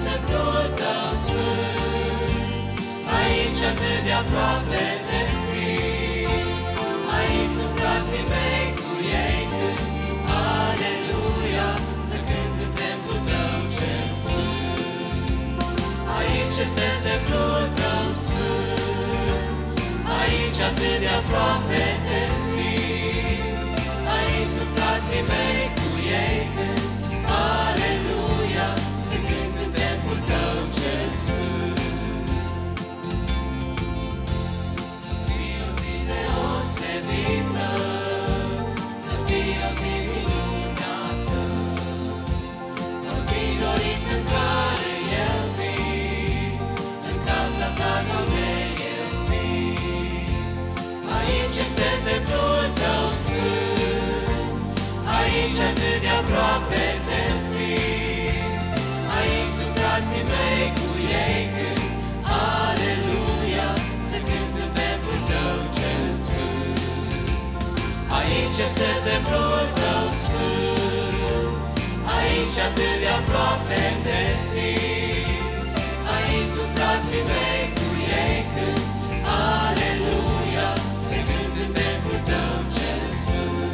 templul tău sfânt, aici atât de aproape te simt. Aici sunt frații mei, cu ei cânt, aleluia, să cânt în templul tău cel sfânt. Aici este templul tău sfânt, aici atât de aproape te simt. Aici sunt frații mei, cu ei cânt, aleluia, să cânt în templul tău cel sfânt. Să fie o zi deosebită, să fie o zi minunată, o zi dorită în care eu vin, în casa ta, Doamne, eu vin. Aici este templul tău sfânt, aici atât de aproape te simt. Aici sunt frații mei, cu ei cânt, aleluia, să cânt în templul tău cel sfânt. Aici este templul tău sfânt, aici atât de aproape te simt. Aici sunt frații mei, cu ei cânt, aleluia, să cânt în templul tău cel sfânt.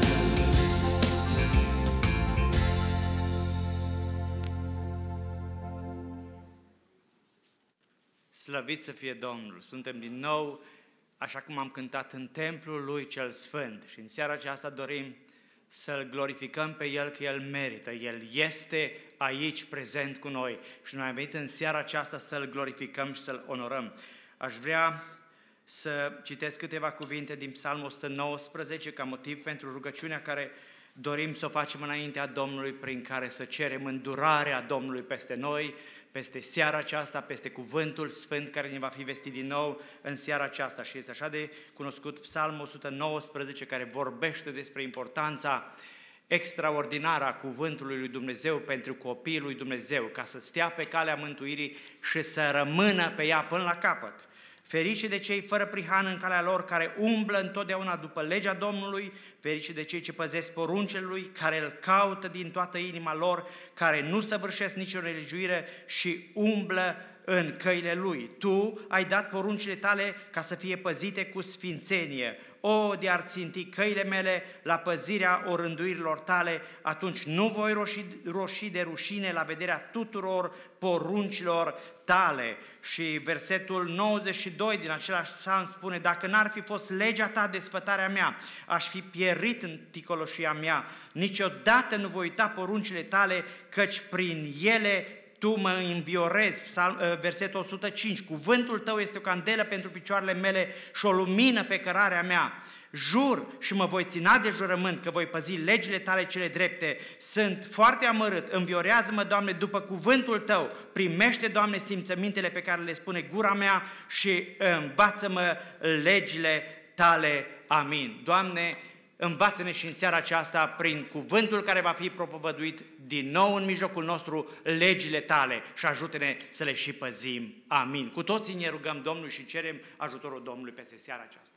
Slăvit să fie Domnul! Suntem din nou, așa cum am cântat, în templul Lui cel Sfânt și în seara aceasta dorim să-L glorificăm pe El, că El merită. El este aici prezent cu noi și noi am venit în seara aceasta să-L glorificăm și să-L onorăm. Aș vrea să citesc câteva cuvinte din Psalmul 119 ca motiv pentru rugăciunea care dorim să o facem înaintea Domnului, prin care să cerem îndurarea Domnului peste noi, peste seara aceasta, peste cuvântul sfânt care ne va fi vestit din nou în seara aceasta. Și este așa de cunoscut Psalmul 119, care vorbește despre importanța extraordinară a cuvântului lui Dumnezeu pentru copiii lui Dumnezeu, ca să stea pe calea mântuirii și să rămână pe ea până la capăt. Ferice de cei fără prihană în calea lor, care umblă întotdeauna după legea Domnului, ferice de cei ce păzesc poruncile Lui, care îl caută din toată inima lor, care nu săvârșesc nicio nelegiuire și umblă în căile Lui. Tu ai dat poruncile tale ca să fie păzite cu sfințenie. O, de-ar ținti căile mele la păzirea orânduirilor tale, atunci nu voi roși de rușine la vederea tuturor poruncilor tale. Și versetul 92 din același psalm spune: dacă n-ar fi fost legea ta desfătarea mea, aș fi pierit în ticăloșia mea. Niciodată nu voi uita poruncile tale, căci prin ele tu mă înviorezi. Versetul 105, cuvântul tău este o candelă pentru picioarele mele și o lumină pe cărarea mea. Jur și mă voi țina de jurământ că voi păzi legile tale cele drepte. Sunt foarte amărât, înviorează-mă, Doamne, după cuvântul tău. Primește, Doamne, simțămintele pe care le spune gura mea și învață-mă legile tale. Amin. Doamne, învață-ne și în seara aceasta, prin cuvântul care va fi propovăduit din nou în mijlocul nostru, legile tale și ajută-ne să le și păzim. Amin. Cu toții ne rugăm Domnului și cerem ajutorul Domnului peste seara aceasta.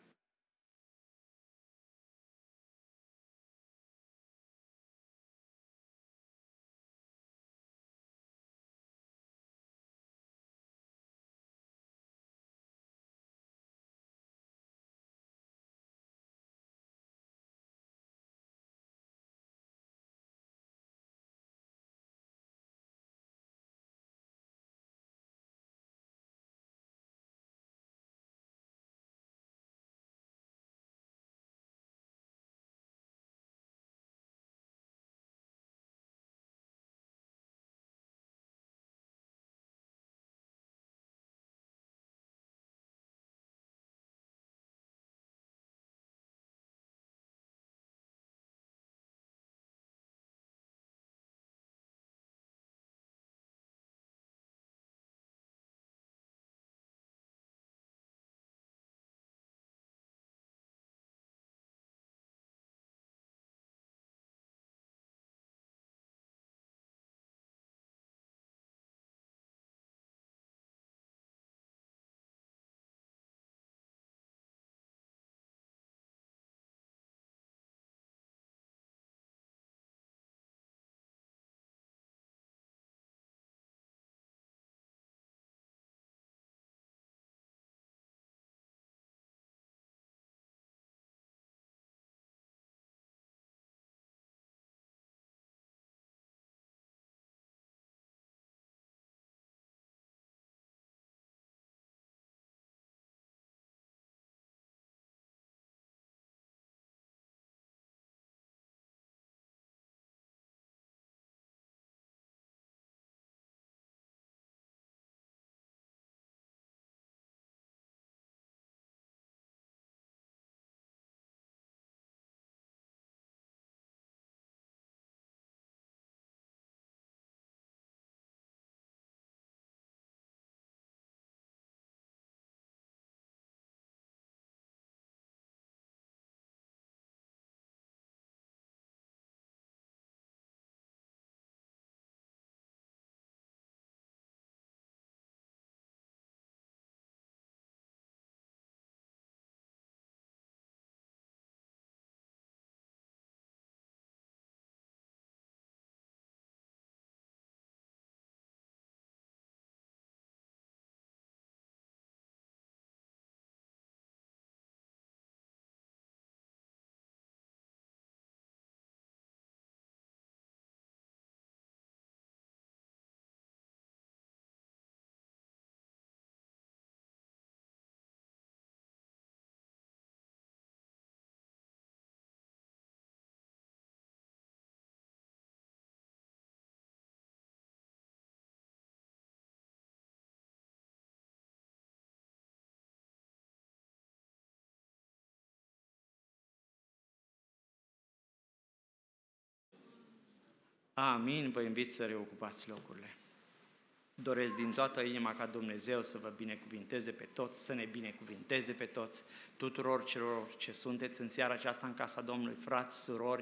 Amin. Vă invit să reocupați locurile. Doresc din toată inima ca Dumnezeu să vă binecuvinteze pe toți, să ne binecuvinteze pe toți, tuturor celor ce sunteți în seara aceasta în casa Domnului, frați, surori,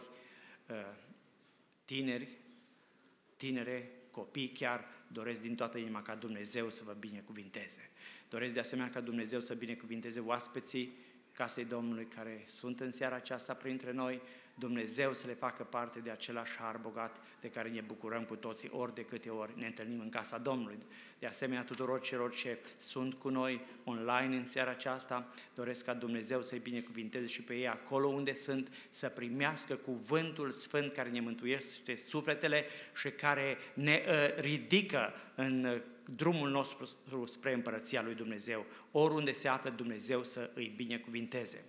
tinere, copii chiar, doresc din toată inima ca Dumnezeu să vă binecuvinteze. Doresc de asemenea ca Dumnezeu să binecuvinteze oaspeții casei Domnului care sunt în seara aceasta printre noi, Dumnezeu să le facă parte de același har bogat de care ne bucurăm cu toții ori de câte ori ne întâlnim în casa Domnului. De asemenea, tuturor celor ce sunt cu noi online în seara aceasta, doresc ca Dumnezeu să-i binecuvinteze și pe ei acolo unde sunt, să primească cuvântul sfânt care ne mântuiește sufletele și care ne ridică în drumul nostru spre împărăția lui Dumnezeu. Oriunde se află Dumnezeu să îi binecuvinteze.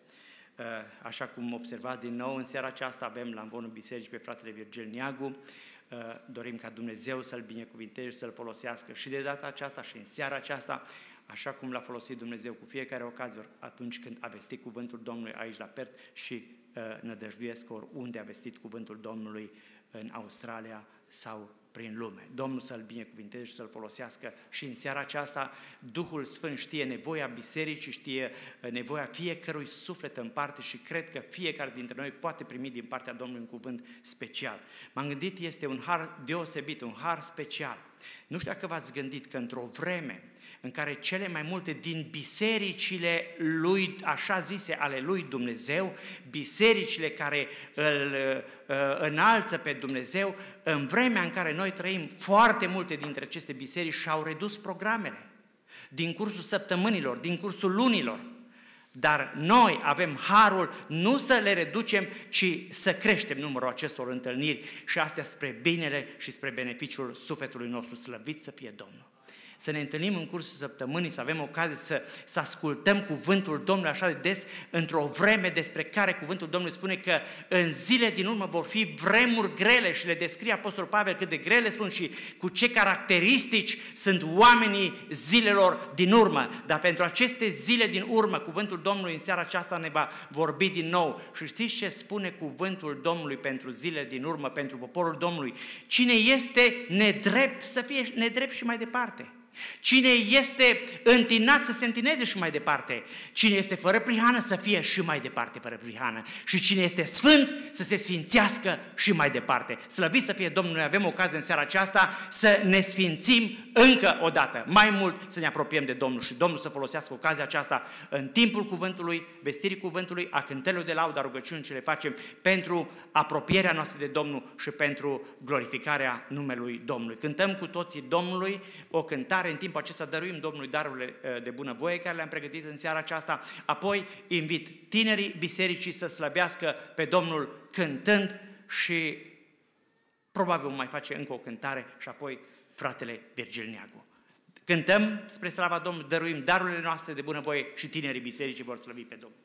Așa cum observați din nou, în seara aceasta avem la învonul bisericii pe fratele Virgil Neagu. Dorim ca Dumnezeu să-l binecuvinteze și să-l folosească și de data aceasta și în seara aceasta, așa cum l-a folosit Dumnezeu cu fiecare ocazie atunci când a vestit cuvântul Domnului aici la Perth și nădăjduiesc că oriunde a vestit cuvântul Domnului în Australia sau prin lume. Domnul să-l binecuvinteze și să-l folosească și în seara aceasta Duhul Sfânt știe nevoia bisericii, știe nevoia fiecărui suflet în parte și cred că fiecare dintre noi poate primi din partea Domnului un cuvânt special. M-am gândit, este un har deosebit, un har special. Nu știu dacă v-ați gândit că într-o vreme în care cele mai multe din bisericile lui, așa zise, ale lui Dumnezeu, bisericile care îl înalță pe Dumnezeu, în vremea în care noi trăim, foarte multe dintre aceste biserici și-au redus programele din cursul săptămânilor, din cursul lunilor. Dar noi avem harul nu să le reducem, ci să creștem numărul acestor întâlniri și astea spre binele și spre beneficiul sufletului nostru. Slăvit să fie Domnul! Să ne întâlnim în cursul săptămânii, să avem ocazie să ascultăm cuvântul Domnului așa de des, într-o vreme despre care cuvântul Domnului spune că în zile din urmă vor fi vremuri grele și le descrie Apostolul Pavel cât de grele sunt și cu ce caracteristici sunt oamenii zilelor din urmă. Dar pentru aceste zile din urmă, cuvântul Domnului în seara aceasta ne va vorbi din nou. Și știți ce spune cuvântul Domnului pentru zile din urmă, pentru poporul Domnului? Cine este nedrept să fie nedrept și mai departe. Cine este întinat să se întineze și mai departe. Cine este fără prihană să fie și mai departe fără prihană. Și cine este sfânt să se sfințească și mai departe. Slăvit să fie Domnul, noi avem ocazie în seara aceasta să ne sfințim încă o dată. Mai mult să ne apropiem de Domnul și Domnul să folosească ocazia aceasta în timpul cuvântului, vestirii cuvântului, a cântărilor de laudă, a rugăciunii ce le facem pentru apropierea noastră de Domnul și pentru glorificarea numelui Domnului. Cântăm cu toții Domnului o cântare. În timpul acesta dăruim Domnului darurile de bunăvoie care le-am pregătit în seara aceasta. Apoi invit tinerii bisericii să slăbească pe Domnul cântând și probabil vom mai face încă o cântare și apoi fratele Virgil Neagu. Cântăm spre slava Domnului, dăruim darurile noastre de bunăvoie și tinerii bisericii vor slăvi pe Domnul.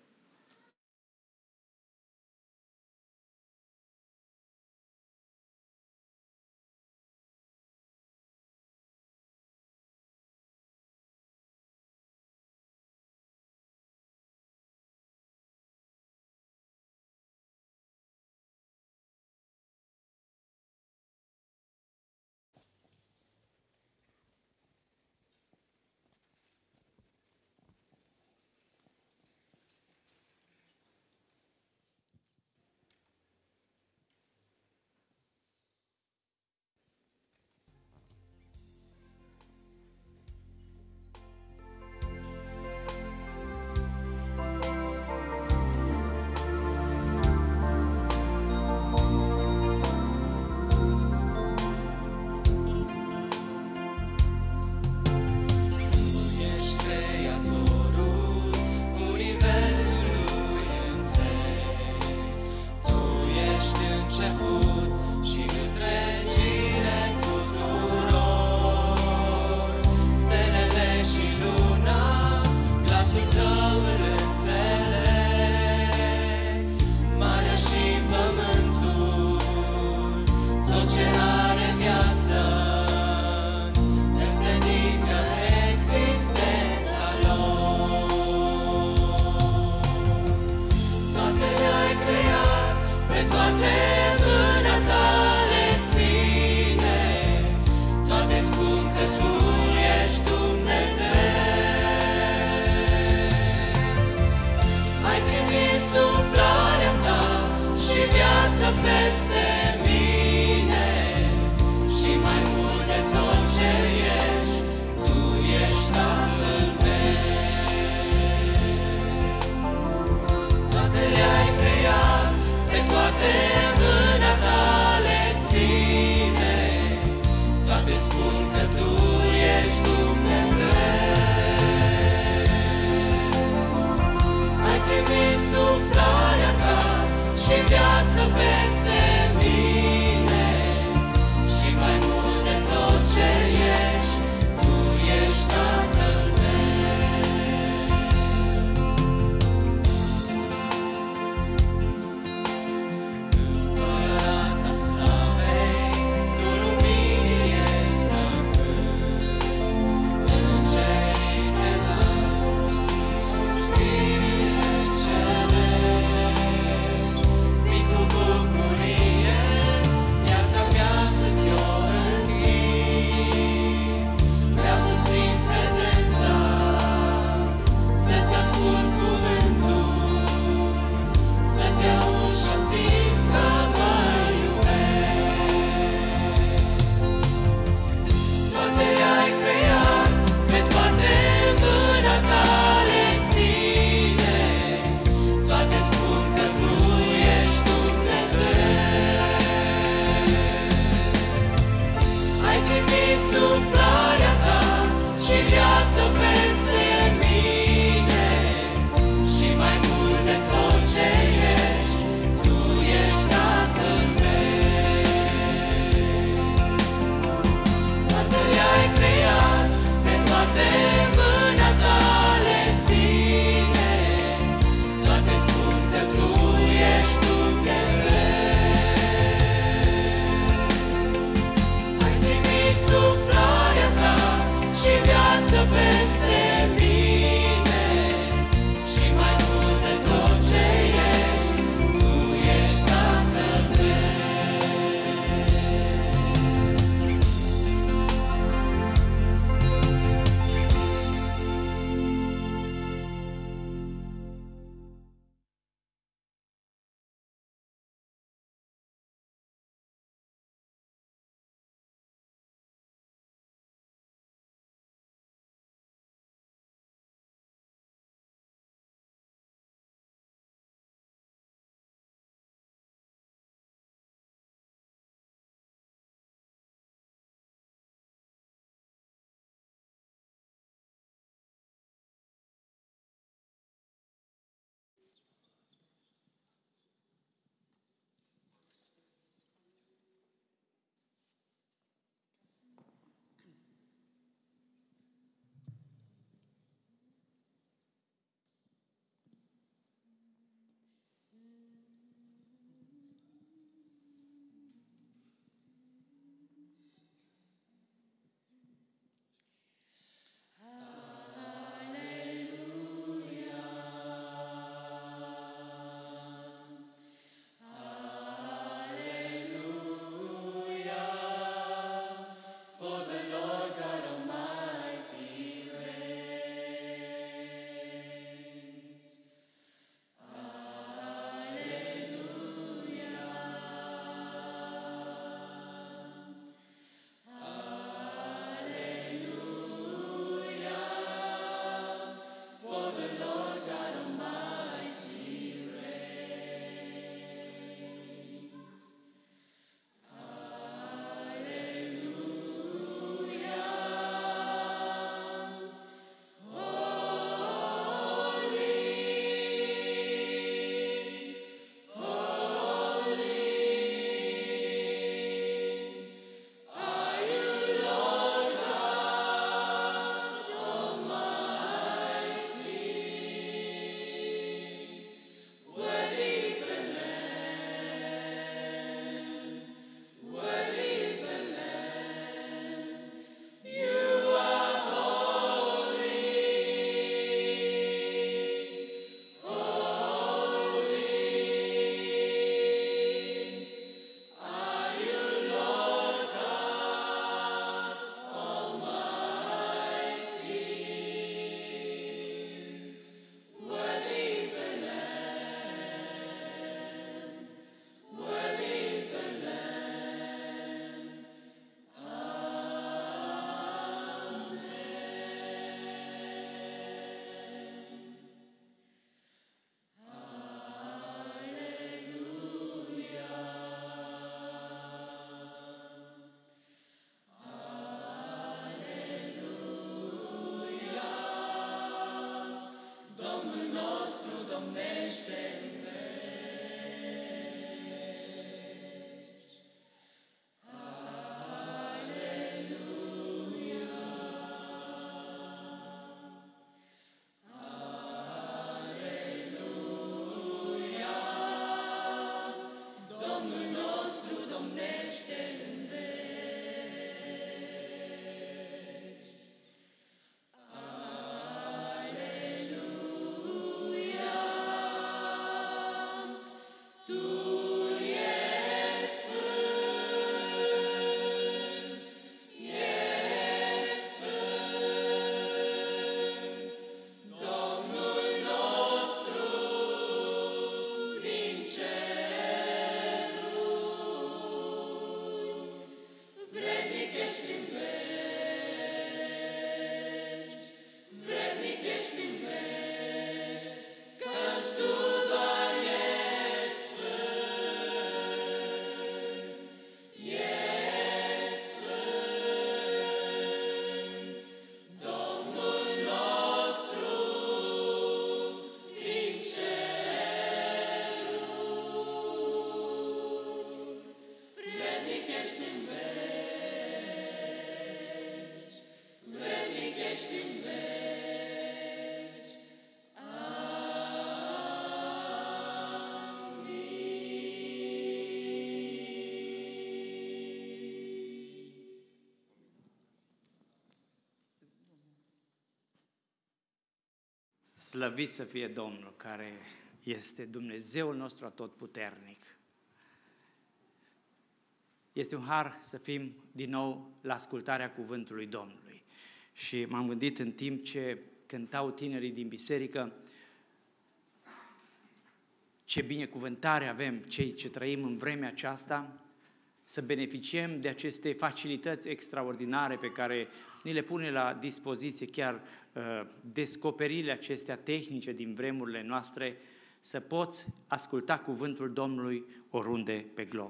peste mine și mai mult de tot ce ești, Tu ești Tatăl meu. Toate le-ai creat, pe toate în mâna Ta le ține, toate spun că Tu ești Dumnezeu. Ai trimis suflarea Ta și viață peste mine și mai mult de tot ce ești, Tu ești Tatăl meu. Împărata slavei, Tu luminii ești stăpân, îngerii te lauzi, știrile cerești, Slăvit să fie Domnul, care este Dumnezeul nostru atotputernic. Este un har să fim din nou la ascultarea cuvântului Domnului. Și m-am gândit în timp ce cântau tinerii din biserică, ce binecuvântare avem cei ce trăim în vremea aceasta, să beneficiem de aceste facilități extraordinare pe care ni le pune la dispoziție chiar descoperirile acestea tehnice din vremurile noastre, să poți asculta cuvântul Domnului oriunde pe glob.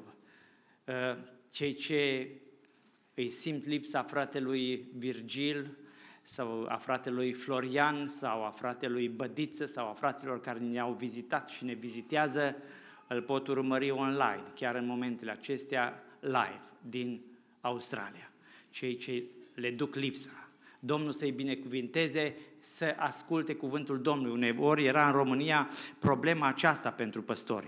Cei ce îi simt lipsa fratelui Virgil sau a fratelui Florian sau a fratelui Bădiță sau a fraților care ne-au vizitat și ne vizitează, îl pot urmări online, chiar în momentele acestea live din Australia. Cei ce le duc lipsa. Domnul să-i binecuvinteze, să asculte cuvântul Domnului. Uneori era în România problema aceasta pentru păstori.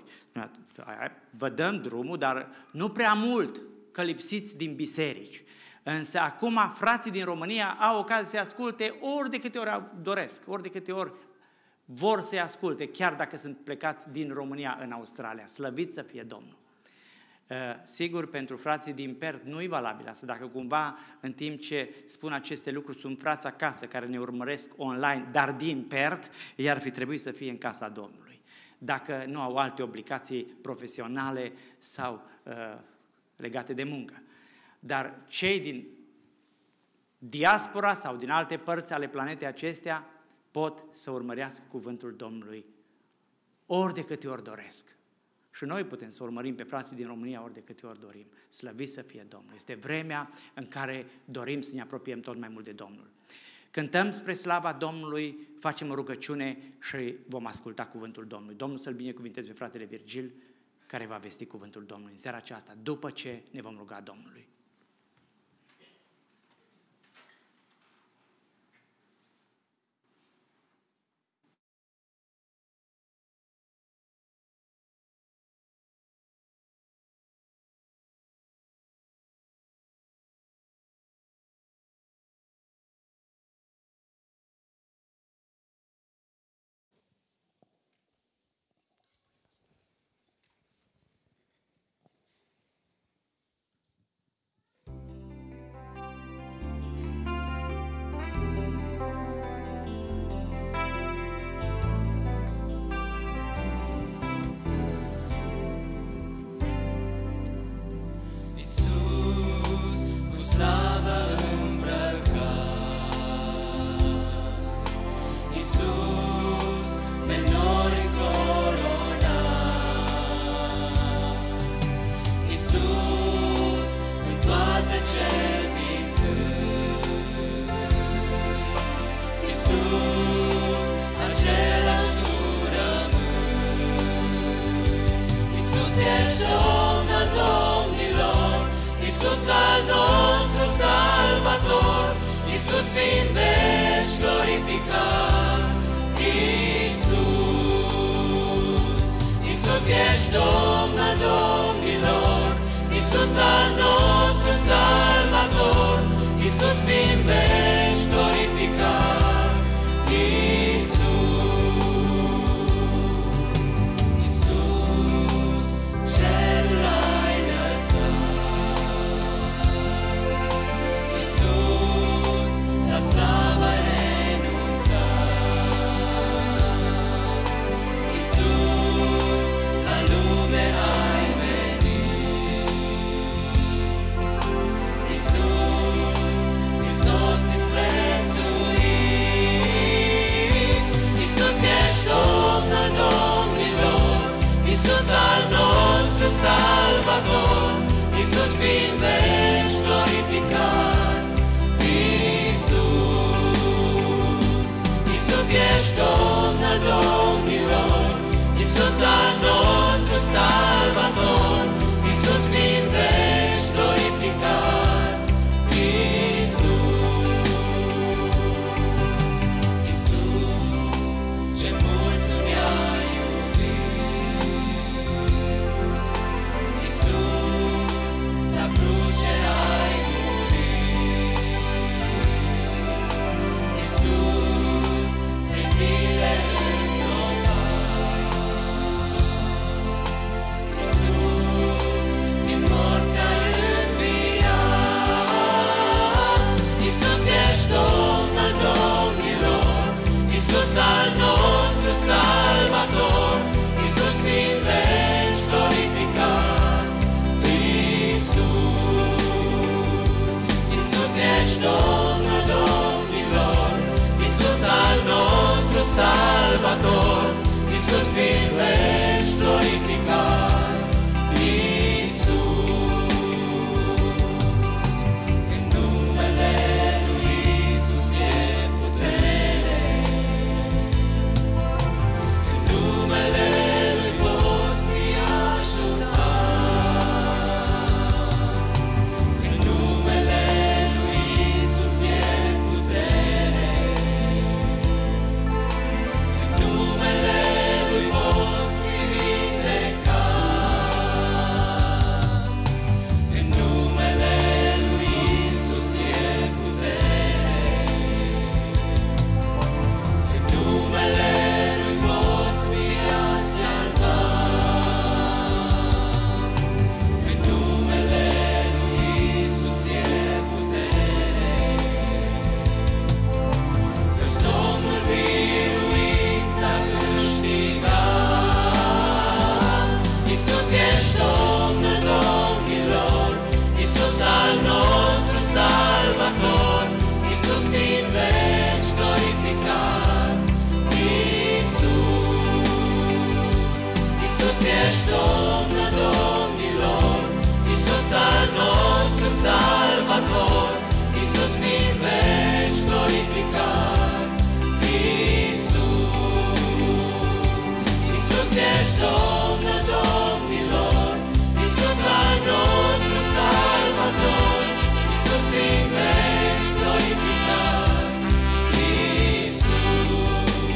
Vă dăm drumul, dar nu prea mult, că lipsiți din biserici. Însă acum frații din România au ocazia să asculte ori de câte ori doresc, ori de câte ori vor să-i asculte, chiar dacă sunt plecați din România în Australia. Slăvit să fie Domnul! Sigur, pentru frații din Perth nu-i valabil asta. Dacă cumva în timp ce spun aceste lucruri sunt frați acasă care ne urmăresc online, dar din Perth, ei ar fi trebuit să fie în casa Domnului. Dacă nu au alte obligații profesionale sau legate de muncă. Dar cei din diaspora sau din alte părți ale planetei acestea pot să urmărească cuvântul Domnului ori de câte ori doresc. Și noi putem să urmărim pe frații din România ori de câte ori dorim. Slăvit să fie Domnul. Este vremea în care dorim să ne apropiem tot mai mult de Domnul. Cântăm spre slava Domnului, facem o rugăciune și vom asculta cuvântul Domnului. Domnul să-l binecuvinteze pe fratele Virgil, care va vesti cuvântul Domnului în seara aceasta, după ce ne vom ruga Domnului. Zile Iisus fiind veci glorificat, Iisus. În numele lui Iisus e putere, în numele lui poți fi ajutat, în numele lui Iisus e putere, în numele lui poți fi vindecat, în numele lui Iisus e putere, în numele lui poți fi salvat, în numele lui Iisus e putere, căci Domnul biruit a câștigat. Iisus ești Domnul domnilor, Iisus al nostru Salvator, Iisus fiind veci glorificat, Iisus. Iisus ești Domnul domnilor, Iisus al nostru Salvator, Iisus fiind veci glorificat, Iisus. Iisus ești Domnul domnilor, Iisus al nostru Salvator, Iisus fiind veci glorificat, Iisus.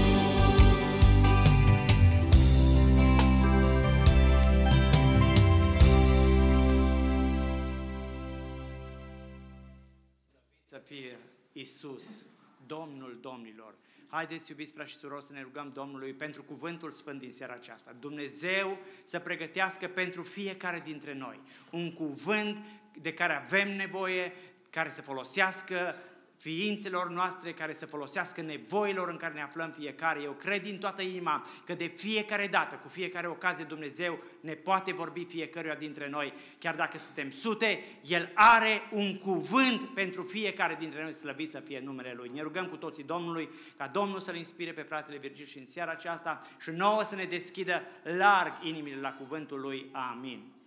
Să fie Iisus, Domnul domnilor. Haideți, iubiți frați și surori, să ne rugăm Domnului pentru cuvântul sfânt din seara aceasta. Dumnezeu să pregătească pentru fiecare dintre noi un cuvânt de care avem nevoie, care să folosească ființelor noastre, care să folosească nevoilor în care ne aflăm fiecare. Eu cred din toată inima că de fiecare dată, cu fiecare ocazie, Dumnezeu ne poate vorbi fiecăruia dintre noi. Chiar dacă suntem sute, El are un cuvânt pentru fiecare dintre noi, slăvit să fie numele Lui. Ne rugăm cu toții Domnului ca Domnul să-L inspire pe fratele Virgil și în seara aceasta și nouă să ne deschidă larg inimile la cuvântul Lui. Amin.